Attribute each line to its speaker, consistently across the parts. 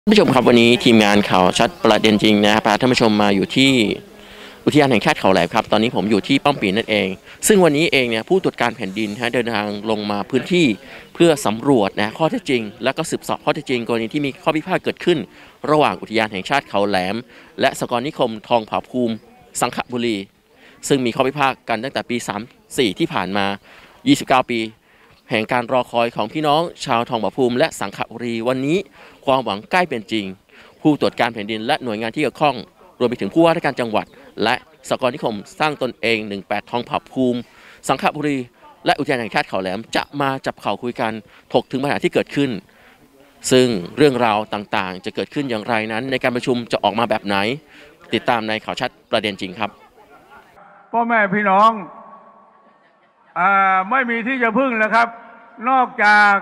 Speaker 1: ท่านผู้ชมครับวันนี้ทีมงานข่าวชัดประเด็นจริงนะครับพาท่านผู้ชมมาอยู่ที่อุทยานแห่งชาติเขาแหลมครับตอนนี้ผมอยู่ที่ป้อมปีนนั่นเองซึ่งวันนี้เองเนี่ยผู้ตรวจการแผ่นดินเดินทางลงมาพื้นที่เพื่อสำรวจข้อเท็จจริงและก็สืบสอบข้อเท็จจริงกรณีที่มีข้อพิพาทเกิดขึ้นระหว่างอุทยานแห่งชาติเขาแหลมและสหกรณ์นิคมทองผาภูมิสังขบุรีซึ่งมีข้อพิพาทกันตั้งแต่ปี34ที่ผ่านมา29 ปีแห่งการรอคอยของพี่น้องชาวทองผาภูมิและสังขบุรีวันนี้ความหวังใกล้เป็นจริงผู้ตรวจการแผ่นดินและหน่วยงานที่เกี่ยวข้องรวมไปถึงผู้ว่าราชการจังหวัดและสหกรณ์นิคมสร้างตนเอง18ทองผาภูมิสังขบุรีและอุทยานแห่งชาติเขาแหลมจะมาจับเข่าคุยกันถกถึงปัญหาที่เกิดขึ้นซึ่งเรื่องราวต่างๆจะเกิดขึ้นอย่างไรนั้นในการประชุมจะออกมาแบบไหนติดตามในข่าวชัดประเด็นจริงครับ
Speaker 2: พ่อแม่พี่น้องไม่มีที่จะพึ่งแล้วครับนอกจาก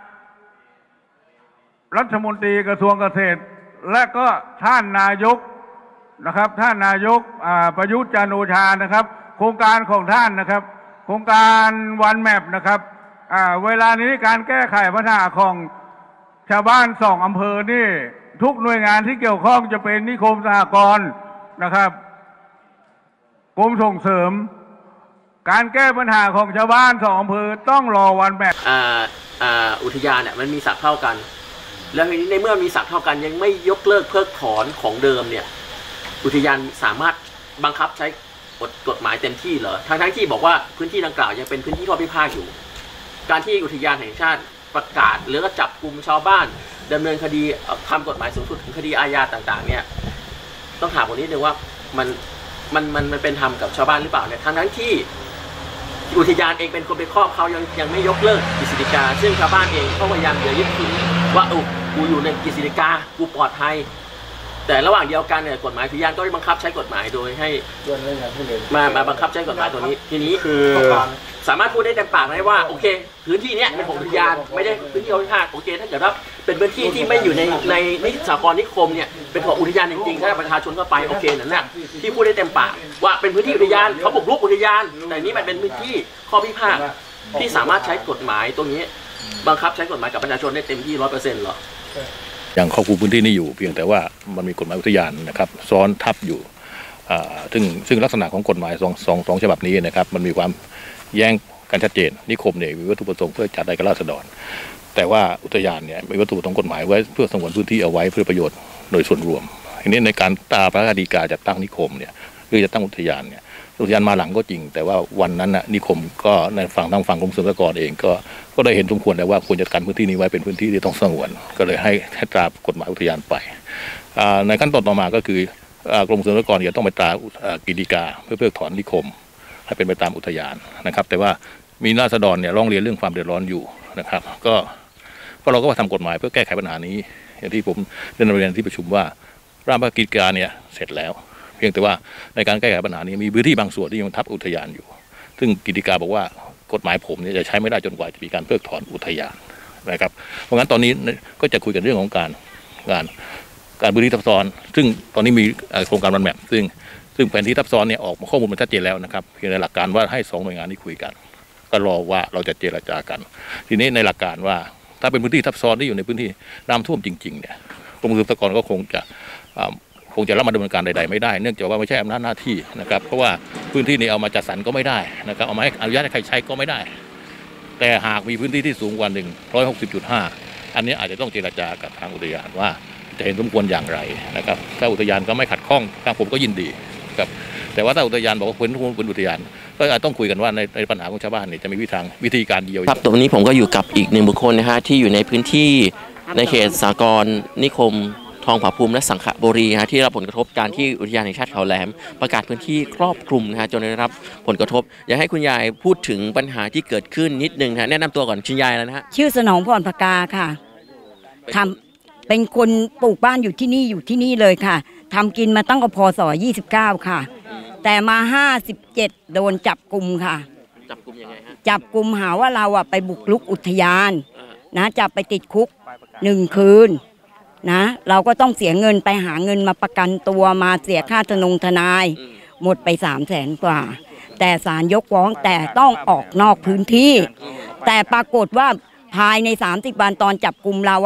Speaker 2: รัฐมนตรีกระทรวงเกษตรและก็ท่านนายกนะครับท่านนายกประยุทธ์จันทร์โอชานะครับโครงการของท่านนะครับโครงการวันแมปนะครับเวลานี้การแก้ไขปัญหาของชาวบ้าน2 อำเภอนี่ทุกหน่วยงานที่เกี่ยวข้องจะเป็นนิคมสหกรณ์นะครับกรมส่งเสริมการแก้ปัญหาของชาวบ้าน2 อำเภอต้องรอวันแมป
Speaker 1: อุทยานเนี่ยมันมีศักดิ์เท่ากันแล้วทีนี้ในเมื่อมีศักดิ์เท่ากันยังไม่ยกเลิกเพิกถอนของเดิมเนี่ยอุทยานสามารถบังคับใช้กฎหมายเต็มที่เหรอทั้งที่บอกว่าพื้นที่ดังกล่าวยังเป็นพื้นที่ข้อพิพาทอยู่การที่อุทยานแห่งชาติประกาศหรือก็จับกลุ่มชาวบ้านดำเนินคดีทำกฎหมายสูงสุดถึงคดีอาญาต่างๆเนี่ยต้องถามคนนี้นึงว่ามันเป็นธรรมกับชาวบ้านหรือเปล่าเนี่ยทั้งที่อุทยานเองเป็นคนไปครอบเขายังไม่ยกเลิกกฤษฎีกาซึ่งชาวบ้านเองเขาพยายามยึดถือว่ากูอยู่ในกฤษฎีกากูปลอดภัยแต่ระหว่างเดียวกันเนี่ยกฎหมายอุทยานก็บังคับใช้กฎหมายโดยให้มาบังคับใช้กฎหมายตัวนี้ทีนี้คือสามารถพูดได้เต็มปากได้ว่าโอเคพื้นที่นี้เป็นของอุทยานไม่ได้พื้นที่ข้อพิพาทโอเคถ้าเกิดว่าเป็นพื้นที่ที่ไม่อยู่ในสหกรณ์นิคมเนี่ยเป็นของอุทยานจริงๆถ้าประชาชนเข้าไปโอเคนั่นแหละที่พูดได้เต็มปากว่าเป็นพื้นที่อุทยานเขาบุกรุกอุทยานแต่นี้มันเป็นพื้นที่ข้อพิพาทที่สามารถใช้กฎหมายตรงนี้บังคับใช้กฎหมายกับประชาชนได้เต็มที่100%หรอ
Speaker 3: อย่างครอบคลุมพื้นที่นี้อยู่เพียงแต่ว่ามันมีกฎหมายอุทยานนะครับซ้อนทับอยู่ซึ่งลักษณะของกฎหมายสองฉบับนี้นะครับมันมีความแย้งกันชัดเจนนิคมเนี่ยมีวัตถุประสงค์เพื่อจัดได้กับราษฎรแต่ว่าอุทยานเนี่ยมีวัตถุประสงค์กฎหมายไว้เพื่อสงวนพื้นที่เอาไว้เพื่อประโยชน์โดยส่วนรวมทีนี้ในการตราพระราชฎีกาจัดตั้งนิคมเนี่ยหรือจะตั้งอุทยานเนี่ยอุทยานมาหลังก็จริงแต่ว่าวันนั้นนะนิคมก็ในฝั่งทางฝั่งกรมศุลกากรเองก็ได้เห็นสมควรแล้วว่าควรจัดการพื้นที่นี้ไว้เป็นพื้นที่ที่ต้องสงวนก็เลยให้ตรากฎหมายอุทยานไปในขั้นตอนต่อมาก็คือกรมศุลกากรจะต้องไปตรากฤษฎีกาเพื่อเพิกถอนนิคมให้เป็นไปตามอุทยานนะครับแต่ว่ามีราษฎรเนี่ยร้องเรียนเรื่องความเดือดร้อนอยู่นะครับก็เราก็มาทำกฎหมายเพื่อแก้ไขปัญหานี้อย่างที่ผมได้นำเรียนที่ประชุมว่าร่างพระกฤษฎีกาเนี่ยเสร็จแล้วเพียงแต่ว่าในการแก้ไขปัญหานี้มีพื้นที่บางส่วนที่ยังทับอุทยานอยู่ซึ่งกฤษฎีกาบอกว่ากฎหมายผมเนี่ยจะใช้ไม่ได้จนกว่าจะมีการเพิกถอนอุทยานนะครับเพราะงั้นตอนนี้ก็จะคุยกันเรื่องของการพื้นที่ทับซ้อนซึ่งตอนนี้มีโครงการวันแมปซึ่งแผนที่ทับซ้อนเนี่ยออกมาข้อมูลมันชัดเจนแล้วนะครับเพียงในหลักการว่าให้2 หน่วยงานนี้คุยกันก็รอว่าเราจะเจรจากันทีนี้ในหลักการว่าถ้าเป็นพื้นที่ทับซ้อนที่อยู่ในพื้นที่น้ำท่วมจริงๆเนี่ยกรมศุลกากรก็คงจะรับมาดำเนินการใดๆไม่ได้เนื่องจากว่าไม่ใช่อำนาจหน้าที่นะครับเพราะว่าพื้นที่นี้เอามาจัดสรรก็ไม่ได้นะครับเอามาให้อนุญาตให้ใครใช้ก็ไม่ได้แต่หากมีพื้นที่ที่สูงกว่า160.5อันนี้อาจจะต้องเจรจากับทางอุทยานว่าจะเห็นสมควรอย่างไรนะครับถ้าอุทยานก็ไม่ขัดข้องทางผมก็ยินดีครับแต่ว่าถ้าอุทยานบอกว่าเป็นอุทยานก็อาจต้องคุยกันว่าในปัญหาของชาวบ้านเนี่ยจะมีวิธีการเยียวยา
Speaker 1: ครับตรงนี้ผมก็อยู่กับอีก1 บุคคลนะฮะที่อยู่ในพื้นที่ในเขตสหกรณ์นิคมทองผาภูมิและสังขบุรีที่รับผลกระทบการที่อุทยานแห่งชาติเขาแหลมประกาศพื้นที่ครอบคลุมจนได้รับผลกระทบอยากให้คุณยายพูดถึงปัญหาที่เกิดขึ้นนิดนึงแนะนำตัวก่อนคุณยายแล้วนะฮะ
Speaker 4: ชื่อสนองพรพกาค่ะเป็นคนปลูกบ้านอยู่ที่นี่เลยค่ะทำกินมาตั้งแต่พ.ศ. 29ค่ะแต่มา57โดนจับกุมค่ะ
Speaker 1: จับกุมยังไงฮะ
Speaker 4: จับกุมหาว่าเราไปบุกรุกอุทยานนะจับไปติดคุก1 คืนนะเราก็ต้องเสียเงินไปหาเงินมาประกันตัวมาเสียค่าทนายหมดไป300,000 กว่าแต่ศาลยกฟ้องแต่ต้องออกนอกพื้นที่แต่ปรากฏว่าภายใน30 วันตอนจับกุมเรา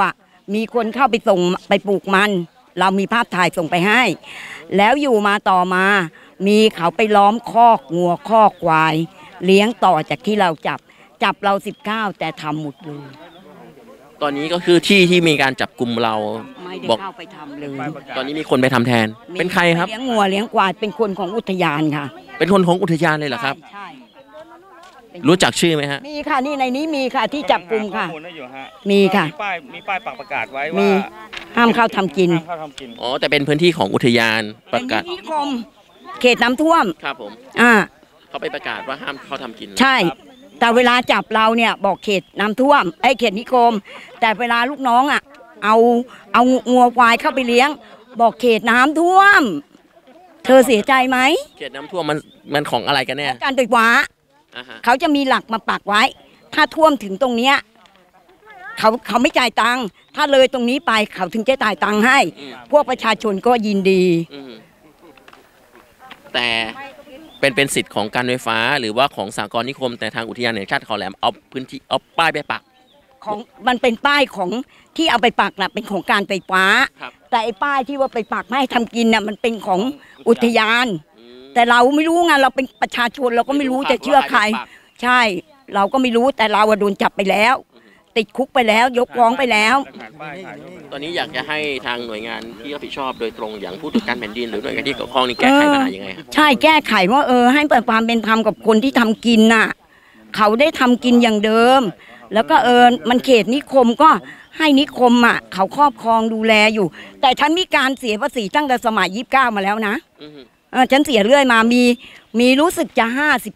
Speaker 4: มีคนเข้าไปส่งไปปลูกมัน เรามีภาพถ่ายส่งไปให้ แล้วอยู่มาต่อมา มีเขาไปล้อมคอกงัวคอกควายเลี้ยงต่อจากที่เราจับเรา19แต่ทำหมดเลย
Speaker 1: ตอนนี้ก็คือที่มีการจับกลุ่มเรา
Speaker 4: ไม่ได้
Speaker 1: บอก
Speaker 4: เข้าไปทำเลย
Speaker 1: ตอนนี้มีคนไปทำแทน เป็นใครครับ
Speaker 4: เลี้ยงงัวเลี้ยงควายเป็นคนของอุทยานค่ะ
Speaker 1: เป็นคนของอุทยานเลยเหรอครับ
Speaker 4: ใช่
Speaker 1: รู้จักชื่อไหมฮะ
Speaker 4: มีค่ะนี่ในนี้มีค่ะที่จับกลุ่มค่ะ
Speaker 5: ข้อมูลได้อยู่ฮะ
Speaker 4: มีค่ะ
Speaker 5: มีป้ายปักประกาศไว้
Speaker 4: มี
Speaker 5: ว่า
Speaker 4: ห้ามเข้าทำกิน
Speaker 5: ห้ามเข้าทำกิน
Speaker 1: อ๋อแต่เป็นพื้นที่ของอุทยานประกาศ
Speaker 4: เป็นนิคมเขตน้ำท่วม
Speaker 1: ครับผม เขาไปประกาศว่าห้ามเขาทำกิน
Speaker 4: ใช่ แต่เวลาจับเราเนี่ยบอกเขตน้ำท่วมเขตนิคม แต่เวลาลูกน้องเอางัวควายเข้าไปเลี้ยง บอกเขตน้ำท่วม เธอเสียใจไหม
Speaker 1: เขตน้ำท่วมมันของอะไรกันแน่
Speaker 4: การไฟฟ้า
Speaker 1: อ่าฮะ
Speaker 4: เขาจะมีหลักมาปักไว้ ถ้าท่วมถึงตรงเนี้ยเขาไม่จ่ายตังค์ถ้าเลยตรงนี้ไปเขาถึงจะจ่ายตังค์ให้ พวกประชาชนก็ยินดี
Speaker 1: อืมแต่เป็นสิทธิ์ของการไฟฟ้าหรือว่าของสหกรณ์นิคมแต่ทางอุทยานแห่งชาติเขาแหลมเอาพื้นที่เอาป้ายไปปัก
Speaker 4: ของมันเป็นป้ายของที่เอาไปปักน่ะเป็นของการไฟฟ้า
Speaker 1: ครับ
Speaker 4: แต่ไอ้ป้ายที่ว่าไปปักไม่ให้ทำกินน่ะมันเป็นของอุทยาน แต่เราไม่รู้ไงเราเป็นประชาชนเราก็ไม่รู้จะเชื่อใคร ใช่ เราก็ไม่รู้แต่เราโดนจับไปแล้ว ติดคุกไปแล้ว ยกฟ้องไปแล้ว
Speaker 1: ตอนนี้อยากจะให้ทางหน่วยงานที่รับผิดชอบโดยตรงอย่างผู้ตรวจการแผ่นดินหรือหน่วยงานที่เกี่ยวข้องนี่แก้ไขปัญหายังไงครับ
Speaker 4: ใช่แก้ไขว่าให้เปิดความเป็นธรรมกับคนที่ทำกินน่ะเขาได้ทำกินอย่างเดิม แล้วก็มันเขตนิคมก็ให้นิคมอ่ะเขาครอบครองดูแลอยู่ แต่ฉันมีการเสียภาษีตั้งแต่สมัย29มาแล้วนะฉันเสียเรื่อยมามีรู้สึกจะ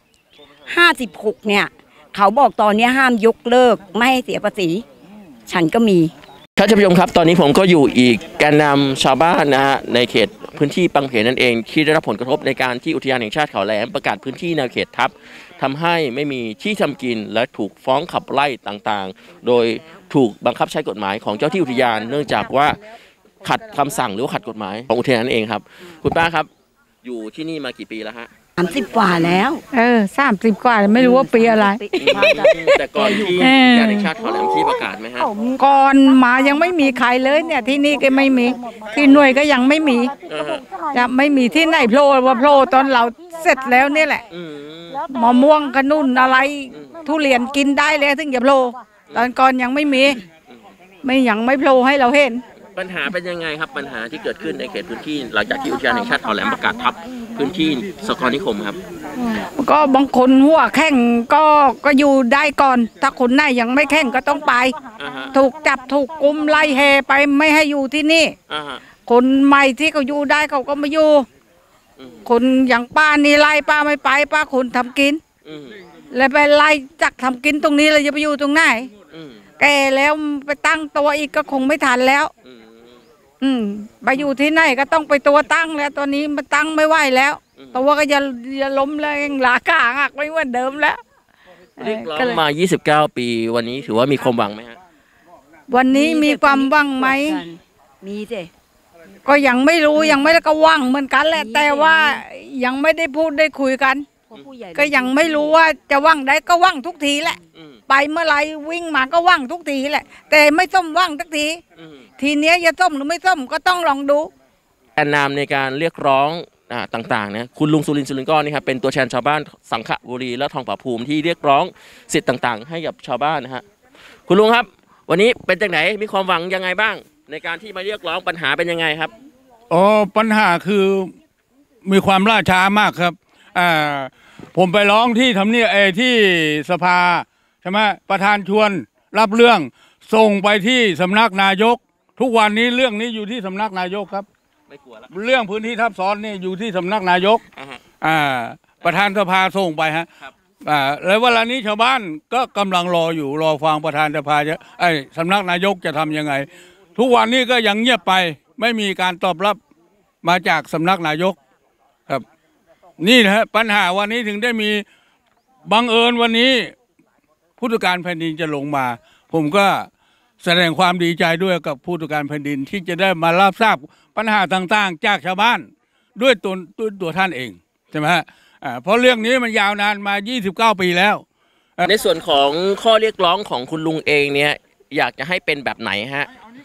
Speaker 4: 56เนี่ยเขาบอกตอนนี้ห้ามยกเลิกไม่ให้เสียภาษีฉันก็มี
Speaker 1: ท่านผู้ชมครับตอนนี้ผมก็อยู่อีกแกนนำชาวบ้านนะฮะในเขตพื้นที่ปังเพนั่นเองที่ได้รับผลกระทบในการที่อุทยานแห่งชาติเขาแหลมประกาศพื้นที่แนวเขตทับทำให้ไม่มีที่ทำกินและถูกฟ้องขับไล่ต่างๆโดยถูกบังคับใช้กฎหมายของเจ้าที่อุทยานเนื่องจากว่าขัดคำสั่งหรือขัดกฎหมายของอุทยานนั่นเองครับคุณป้าครับอยู่ที่นี่มากี่ปีแล้วฮะ
Speaker 4: 30 กว่าแล้ว
Speaker 6: 30 กว่าไม่รู้ว่าปีอะไร
Speaker 1: แต่ก่อนที่อุทยานแห่งชาติเขาแหลมที่ประกาศไหมฮะ
Speaker 6: ก่อนมายังไม่มีใครเลยเนี่ยที่นี่ก็ไม่มีที่หน่วยก็ยังไม่มีจะไม่มีที่ไหนโผล่ว่าโผล่ตอนเราเสร็จแล้วนี่แหละมะม่วงขนุนอะไรทุเรียนกินได้แล้วถึงจะโผล่ตอนก่อนยังไม่มียังไม่โผล่ให้เราเห็น
Speaker 1: ปัญหาเป็นยังไงครับปัญหาที่เกิดขึ้นในเขตพื้นที่หลังจากที่อุทยานแห่งชาติเขาแหลมประกาศทับพื้นที่สหกรณ์นิคมครับ
Speaker 6: ก็บางคนหัวแข้งก็อยู่ได้ก่อนถ้าคนไหนยังไม่แข้งก็ต้องไปถูกจับถูกกุมไล่แห่ไปไม่ให้อยู่ที่นี่คนใหม่ที่เขาอยู่ได้เขาก็มาอยู่คนอย่างป้านี่ไล่ป้าไม่ไปป้าคนทำกินแล้วไปไล่จักทำกินตรงนี้เราจะไปอยู่ตรงไหนแก่แล้วไปตั้งตัวอีกก็คงไม่ทันแล้วไปอยู่ที่ไหนก็ต้องไปตัวตั้งแล้วตอนนี้มันตั้งไม่ไหวแล้วตัวก็จะล้มแรงหลากาหักไม่เหมือนเดิมแล้ว
Speaker 1: เรียกร้องมา29 ปีวันนี้ถือว่ามีความหวังไหมฮะ
Speaker 6: วันนี้มีความหวังไหม
Speaker 4: มีสิ
Speaker 6: ก็ยังไม่รู้ยังไม่ได้ก็หวังเหมือนกันแหละแต่ว่ายังไม่ได้พูดได้คุยกันก็ยังไม่รู้ว่าจะหวังได้ก็หวังทุกทีแหละไปเมื่อไรวิ่งมาก็หวังทุกทีแหละแต่ไม่ส้มหวังทุกทีทีเนี้ยจะส้มหรือไม่ส้มก็ต้องลองดู
Speaker 1: แกนนำในการเรียกร้องต่างๆนะคุณลุงสุรินทร์สุรินทร์ก้อนนี่ครับเป็นตัวแทนชาวบ้านสังขบุรีและทองผาภูมิที่เรียกร้องสิทธิ์ต่างๆให้กับชาวบ้านนะฮะคุณลุงครับวันนี้เป็นจากไหนมีความหวังยังไงบ้างในการที่มาเรียกร้องปัญหาเป็นยังไงครับ
Speaker 2: ปัญหาคือมีความล่าช้ามากครับผมไปร้องที่ทำเนียบที่สภาใช่ไหมประธานชวนรับเรื่องส่งไปที่สำนักนายกทุกวันนี้เรื่องนี้อยู่ที่สำนักนายกครับไม่กลัวแล้วเรื่องพื้นที่ทับซ้อนนี่อยู่ที่สำนักนายกประธานสภาส่งไปฮะแล้วเวลานี้ชาวบ้านก็กำลังรอฟังประธานสภาจะสำนักนายกจะทำยังไงทุกวันนี้ก็ยังเงียบไปไม่มีการตอบรับมาจากสำนักนายกครับนี่นะฮะปัญหาวันนี้ถึงได้มีบังเอิญวันนี้ผู้ตรวจการแผ่นดินจะลงมาผมก็แสดงความดีใจด้วยกับผู้ตรวจการแผ่นดินที่จะได้มารับทราบปัญหาต่างๆจากชาวบ้านด้วยตัวท่านเองใช่ไหมฮะเพราะเรื่องนี้มันยาวนานมา29 ปีแล้ว
Speaker 1: ในส่วนของข้อเรียกร้องของคุณลุงเองเนี่ยอยากจะให้เป็นแบบไหนฮะ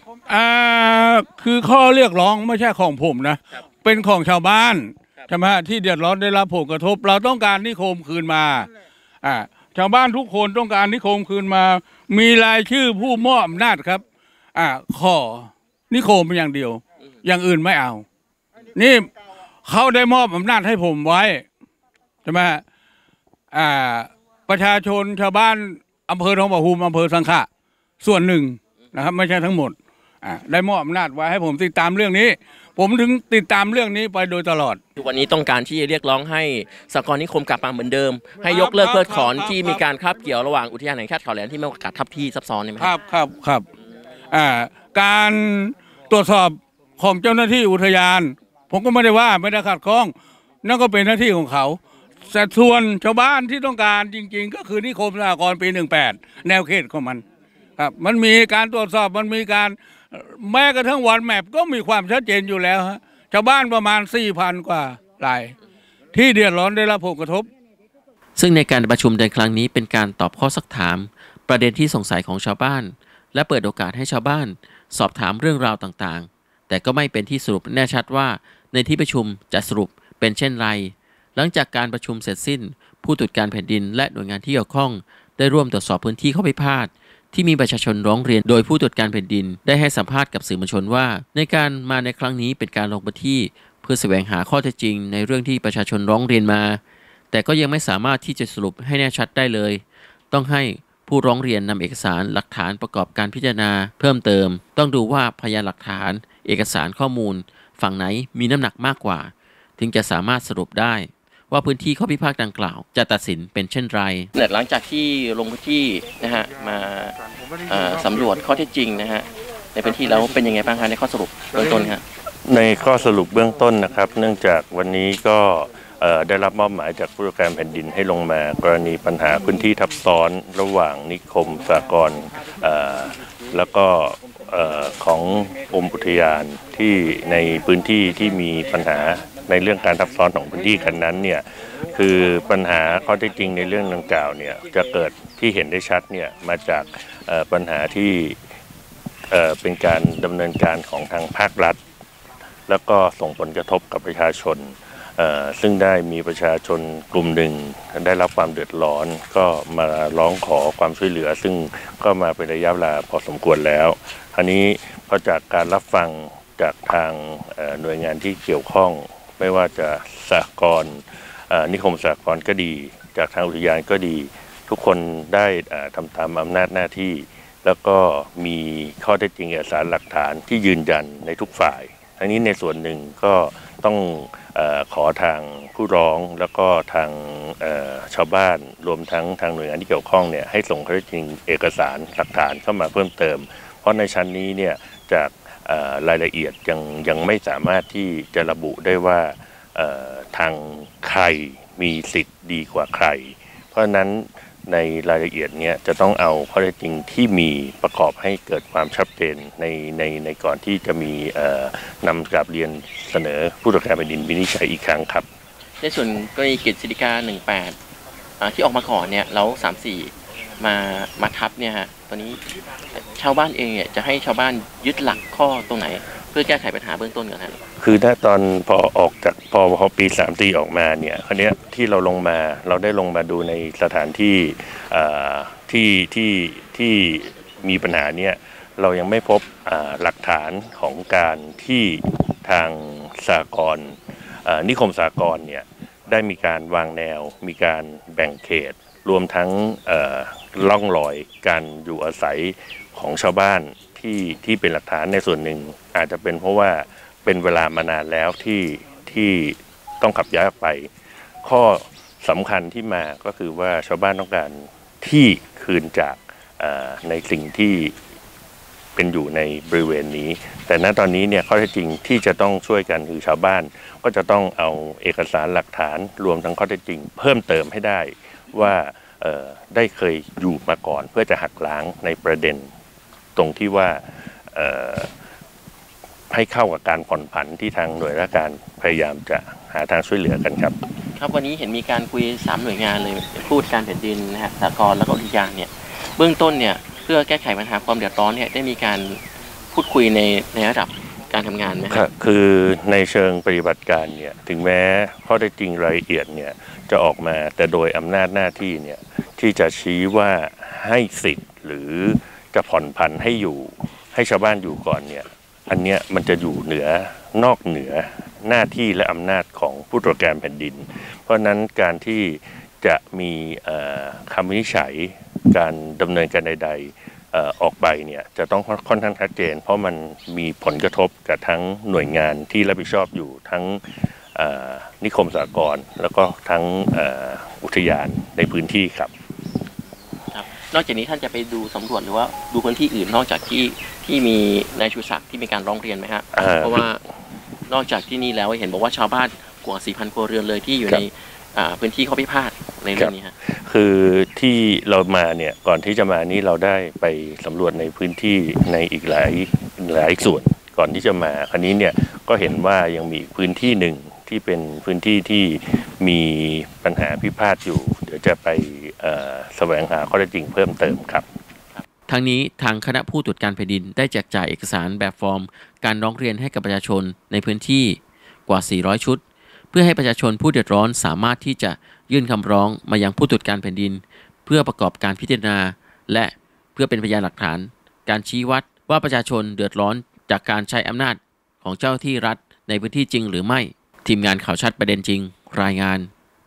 Speaker 2: คือข้อเรียกร้องไม่ใช่ของผมนะเป็นของชาวบ้านใช่ไหมที่เดือดร้อนได้รับผลกระทบเราต้องการนิคมคืนมาชาวบ้านทุกคนต้องการนิคมคืนมามีรายชื่อผู้มอบอำนาจครับขอนิคมอย่างเดียวอย่างอื่นไม่เอานี่เขาได้มอบอำนาจให้ผมไว้ใช่ไหมประชาชนชาวบ้านอำเภอทองผาภูมิอำเภอสังขะส่วนหนึ่งนะครับไม่ใช่ทั้งหมดได้มอบอำนาจไว้ให้ผมติดตามเรื่องนี้ผมถึงติดตามเรื่องนี้ไปโดยตลอด
Speaker 1: วันนี้ต้องการที่จะเรียกร้องให้สหกรณ์นิคมกลับมาเหมือนเดิมให้ยกเลิกเพิกถอนที่มีการคาบเกี่ยวระหว่างอุทยานแห่งชาติเขาแหลมที่มีการทับที่ซับซ้อนใช่ไหม
Speaker 2: ครับการตรวจสอบของเจ้าหน้าที่อุทยานผมก็ไม่ได้ว่าไม่ได้ขัดข้องนั่นก็เป็นหน้าที่ของเขาแต่ส่วนชาวบ้านที่ต้องการจริงๆก็คือนิคมสหกรณ์ปี18แนวเขตของมันครับมันมีการตรวจสอบมันมีการแม้กระทั่งวันแมปก็มีความชัดเจนอยู่แล้วฮะชาวบ้านประมาณ 4,000 กว่ารายที่เดือดร้อนได้รับผลกระทบ
Speaker 1: ซึ่งในการประชุมในครั้งนี้เป็นการตอบข้อซักถามประเด็นที่สงสัยของชาวบ้านและเปิดโอกาสให้ชาวบ้านสอบถามเรื่องราวต่างๆแต่ก็ไม่เป็นที่สรุปแน่ชัดว่าในที่ประชุมจะสรุปเป็นเช่นไรหลังจากการประชุมเสร็จสิ้นผู้ตรวจการแผ่นดินและหน่วยงานที่เกี่ยวข้องได้ร่วมตรวจสอบพื้นที่ข้อพิพาทที่มีประชาชนร้องเรียนโดยผู้ตรวจการแผ่นดินได้ให้สัมภาษณ์กับสื่อมวลชนว่าในการมาในครั้งนี้เป็นการลงพื้นที่เพื่อแสวงหาข้อเท็จจริงในเรื่องที่ประชาชนร้องเรียนมาแต่ก็ยังไม่สามารถที่จะสรุปให้แน่ชัดได้เลยต้องให้ผู้ร้องเรียนนำเอกสารหลักฐานประกอบการพิจารณาเพิ่มเติมต้องดูว่าพยานหลักฐานเอกสารข้อมูลฝั่งไหนมีน้ำหนักมากกว่าถึงจะสามารถสรุปได้ว่าพื้นที่ข้อพิพาทดังกล่าวจะตัดสินเป็นเช่นไรหลังจากที่ลงพื้นที่นะฮะมาสำรวจข้อเท็จจริงนะฮะในพื้นที่แล้วเป็นยังไงบ้างคะในข้อสรุปเบื้องต้นครับ
Speaker 3: ในข้อสรุปเบื้องต้นนะครับเนื่องจากวันนี้ก็ได้รับมอบหมายจากผู้ตรวจการแผ่นดินให้ลงมากรณีปัญหาพื้นที่ทับซ้อนระหว่างนิคมสหกรณ์แล้วก็ของกรมอุทยานที่ในพื้นที่ที่มีปัญหาในเรื่องการทับซ้อนของพื้นที่กันนั้นเนี่ยคือปัญหาข้อเท็จจริงในเรื่องดังกล่าวเนี่ยจะเกิดที่เห็นได้ชัดเนี่ยมาจากปัญหาที่เป็นการดำเนินการของทางภาครัฐแล้วก็ส่งผลกระทบกับประชาชนซึ่งได้มีประชาชนกลุ่มหนึ่งได้รับความเดือดร้อนก็มาร้องขอความช่วยเหลือซึ่งก็มาเป็นระยะเวลาพอสมควรแล้วอันนี้พอจากการรับฟังจากทางหน่วยงานที่เกี่ยวข้องไม่ว่าจะสหกรณ์นิคมสหกรณ์ก็ดีจากทางอุทยานก็ดีทุกคนได้ทำตามอำนาจหน้าที่แล้วก็มีข้อเท็จจริงเอกสารหลักฐานที่ยืนยันในทุกฝ่ายทั้งนี้ในส่วนหนึ่งก็ต้องขอทางผู้ร้องแล้วก็ทางชาวบ้านรวมทั้งทางหน่วยงานที่เกี่ยวข้องเนี่ยให้ส่งข้อเท็จจริงเอกสารหลักฐานเข้ามาเพิ่มเติมเพราะในชั้นนี้เนี่ยจากรายละเอียดยังไม่สามารถที่จะระบุได้ว่าทางใครมีสิทธิ์ดีกว่าใครเพราะฉะนั้นในรายละเอียดเนี้ยจะต้องเอาข้อเท็จจริงที่มีประกอบให้เกิดความชัดเจนในก่อนที่จะมีนำกราบเรียนเสนอผู้ตรวจการแผ่นดินวินิจฉัยอีกครั้งครับ
Speaker 1: ในส่วนกรณีกฤษฎีกา18ที่ออกมาก่อนเนี่ยแล้ว34มาทับเนี่ยฮะตอนนี้ชาวบ้านเองเนี่ยจะให้ชาวบ้านยึดหลักข้อตรงไหนเพื่อแก้ไขปัญหาเบื้องต้นก่อนนะ
Speaker 3: คือถ้าตอนพอออกจากพอปี34ออกมาเนี่ยคราวนี้ที่เราลงมาเราได้ลงมาดูในสถานที่ที่มีปัญหาเนี่ยเรายังไม่พบหลักฐานของการที่ทางสหกรณ์นิคมสหกรณ์เนี่ยได้มีการวางแนวมีการแบ่งเขตรวมทั้งล่องรอยการอยู่อาศัยของชาวบ้านที่เป็นหลักฐานในส่วนหนึ่งอาจจะเป็นเพราะว่าเป็นเวลามานานแล้วที่ต้องขับย้ายออกไปข้อสำคัญที่มาก็คือว่าชาวบ้านต้องการที่คืนจากในสิ่งที่เป็นอยู่ในบริเวณนี้แต่ณตอนนี้เนี่ยข้อเท็จจริงที่จะต้องช่วยกันคือชาวบ้านก็จะต้องเอาเอกสารหลักฐานรวมทั้งข้อเท็จจริงเพิ่มเติมให้ได้ว่าได้เคยอยู่มาก่อนเพื่อจะหักล้างในประเด็นตรงที่ว่าให้เข้ากับการผ่อนผันที่ทางหน่วยราชการพยายามจะหาทางช่วยเหลือกันครับ
Speaker 1: ครับวันนี้เห็นมีการคุย3หน่วยงานเลยพูดการแผ่นดินนะฮะสหกรณ์แล้วก็อุทยานเนี่ยเบื้องต้นเนี่ยเพื่อแก้ไขปัญหาความเดือดร้อนเนี่ยได้มีการพูดคุยในระดับการทำงานไหมครับ
Speaker 5: คือในเชิงปฏิบัติการเนี่ยถึงแม้ข้อเท็จจริงรายละเอียดเนี่ยจะออกมาแต่โดยอำนาจหน้าที่เนี่ยที่จะชี้ว่าให้สิทธิ์หรือจะผ่อนผันให้อยู่ให้ชาวบ้านอยู่ก่อนเนี่ยอันเนี้ยมันจะอยู่นอกเหนือหน้าที่และอำนาจของผู้ตรวจการแผ่นดินเพราะนั้นการที่จะมีคำวินิจฉัยการดำเนินการใดๆออกไปเนี่ยจะต้องค่อนข้างชัดเจนเพราะมันมีผลกระทบกับทั้งหน่วยงานที่รับผิดชอบอยู่ทั้งนิคมสหกรณ์แล้วก็ทั้งอุทยานในพื้นที่ครับ
Speaker 1: นอกจากนี้ท่านจะไปดูสำรวจหรือว่าดูพื้นที่อื่นนอกจากที่มีนายชูศักดิ์ที่มีการร้องเรียนไหมครับเพราะว่านอกจากที่นี่แล้วเห็นบอกว่าชาวบ้านกว่า 4,000 ครัวเรือนเลยที่อยู่ในพื้นที่ข้อพิพาทในเรื่องนี้ฮะ
Speaker 5: คือที่เรามาเนี่ยก่อนที่จะมานี่เราได้ไปสำรวจในพื้นที่ในอีกหลายส่วนก่อนที่จะมาคราวนี้เนี่ยก็เห็นว่ายังมีพื้นที่หนึ่งที่เป็นพื้นที่ที่มีปัญหาพิพาทอยู่เดี๋ยวจะไปแสวงหาข้อเท็จจริงเพิ่มเติมครับ
Speaker 1: ทั้งนี้ทางคณะผู้ตรวจการแผ่นดินได้แจกจ่ายเอกสารแบบฟอร์มการร้องเรียนให้กับประชาชนในพื้นที่กว่า 400 ชุดเพื่อให้ประชาชนผู้เดือดร้อนสามารถที่จะยื่นคำร้องมายังผู้ตรวจการแผ่นดินเพื่อประกอบการพิจารณาและเพื่อเป็นพยานหลักฐานการชี้วัดว่าประชาชนเดือดร้อนจากการใช้อำนาจของเจ้าหน้าที่รัฐในพื้นที่จริงหรือไม่ทีมงานข่าวชัดประเด็นจริงรายงาน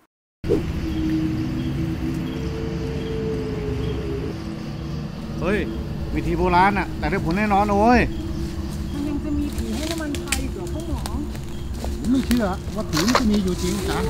Speaker 2: เฮ้ยวิธีโบราณอะแต่ได้ผลแน่นอนโอ้ย
Speaker 7: มันยังจะมีผีให้น้ำมันไฟเหรอพ่อหมอ
Speaker 2: ผมไม่เชื่อว่าผีมันจะมีอยู่จริงจัง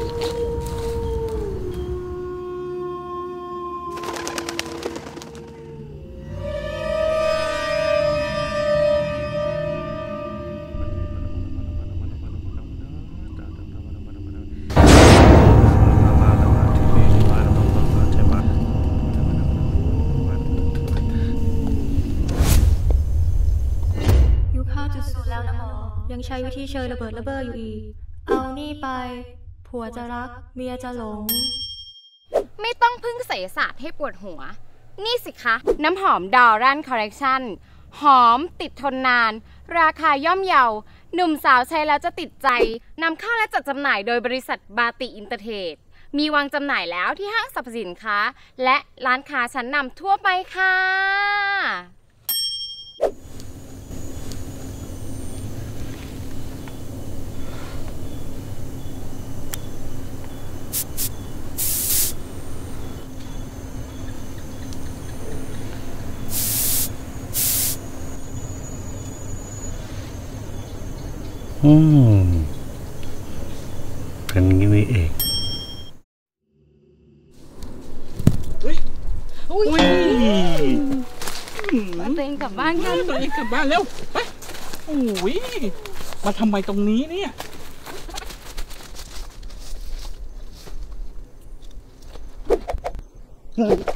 Speaker 8: ยังใช้วิธีเชยระเบิดระเบ้ออยู่อีกเอานี่ไปผัวจะรักเมียจะหลง
Speaker 9: ไม่ต้องพึ่งไสยศาสตร์ให้ปวดหัวนี่สิคะน้ำหอมดอรันคอลเลคชั่นหอมติดทนนานราคาย่อมเยาหนุ่มสาวใช้แล้วจะติดใจนำเข้าและจัดจำหน่ายโดยบริษัทบาติอินเตอร์เทรดมีวางจำหน่ายแล้วที่ห้างสรรพสินค้าและร้านค้าชั้นนำทั่วไปค่ะ
Speaker 5: เป็นงี้นี่เอง
Speaker 9: ตัวเองกลับบ้านกัน
Speaker 7: ตัวเองกลับบ้านเร็วไปโอ้ยมาทำไมตรงนี้เนี่ย